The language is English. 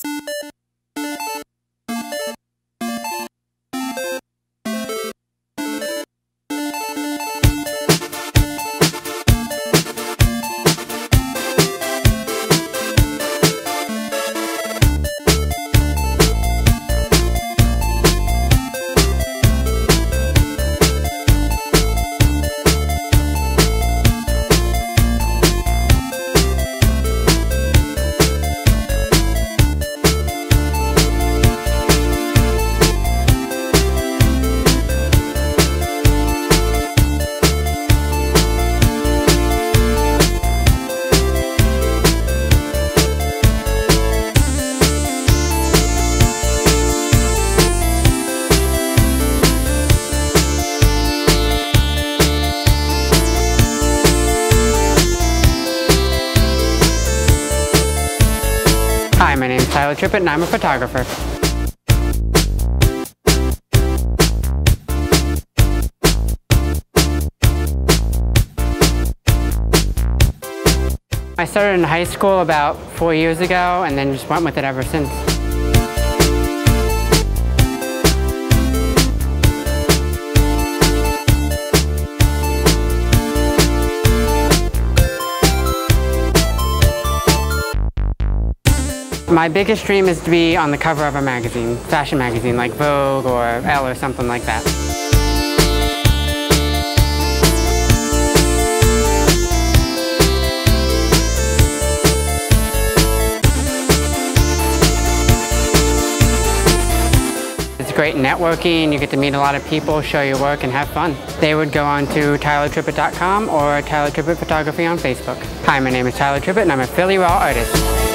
Hi, my name is Tyler Trippett and I'm a photographer. I started in high school about 4 years ago and then just went with it ever since. My biggest dream is to be on the cover of a magazine, fashion magazine like Vogue or Elle or something like that. It's great networking, you get to meet a lot of people, show your work and have fun. They would go on to tylertrippett.com or Tyler Trippett Photography on Facebook. Hi, my name is Tyler Trippett and I'm a Philly Raw artist.